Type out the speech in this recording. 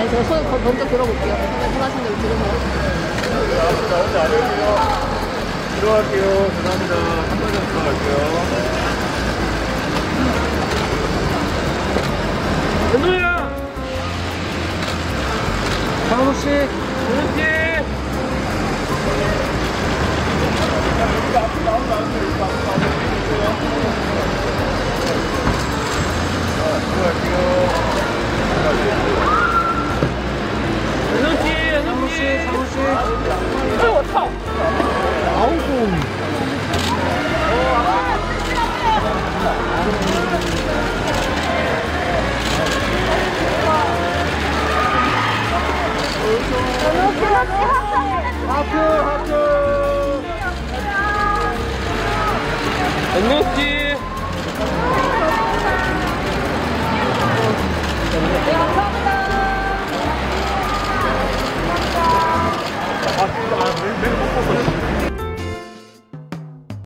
네, 제가 손 먼저 들어볼게요. 선생님 편하신 대로 들으세요. 자, 혼자 아래로요. 들어갈게요. 죄송합니다. 한 번에 들어갈게요. 연우야! 강호씨! 그렇지! 연우씨! 연우씨! 강호씨! 아유, 왔다! 아우고! 하트 하트